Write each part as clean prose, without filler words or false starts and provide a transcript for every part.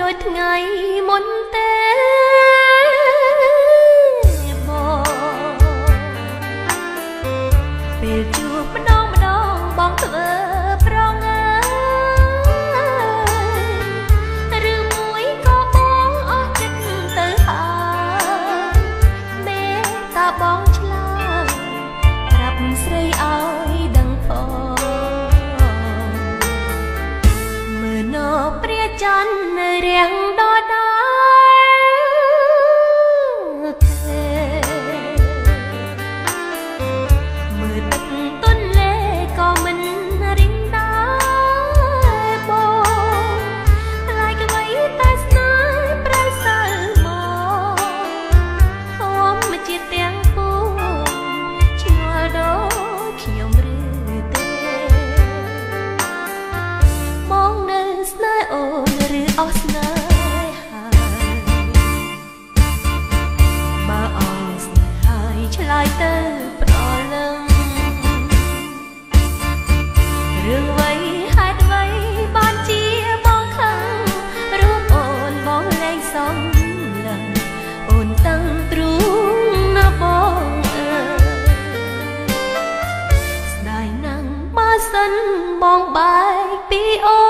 ដូចថ្ងៃមុនទេពេលជួបម្ដងបងធ្វើប្រងើឬមួយក៏បងអស់ចិត្តទៅហើយមេតាបងឆ្លើយប្រាប់ស្រីឲ្យដឹងផងមើលណព្រះច័ន្ទនៅរាំងដល់អស់ស្នេហាបើអស់ស្នេហាឆ្លើយទៅប្រលឹងរឿងអ្វីហេតុអ្វីបានជាបងខឹងរូបអូនបងលែងសំឡឹងអូនតាំងទ្រូងណាបងអើយស្ដាយណាស់បើសិនបងបែកពីអូ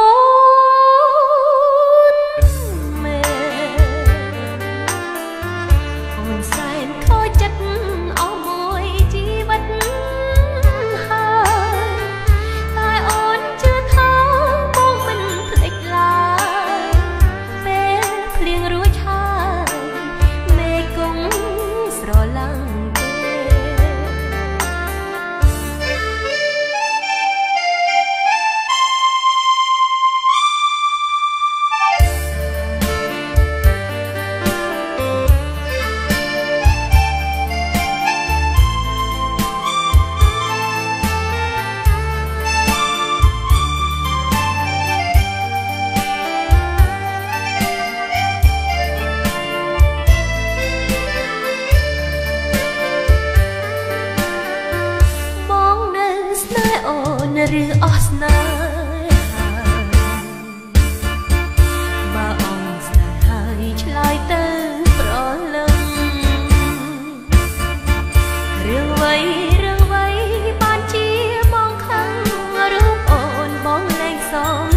ឬអស់ស្នេហាបើអស់ស្នេហាឆ្លើយទៅប្រលឹងរឿងអ្វីបានជាបងខឹងរូបអូនបងលែងសង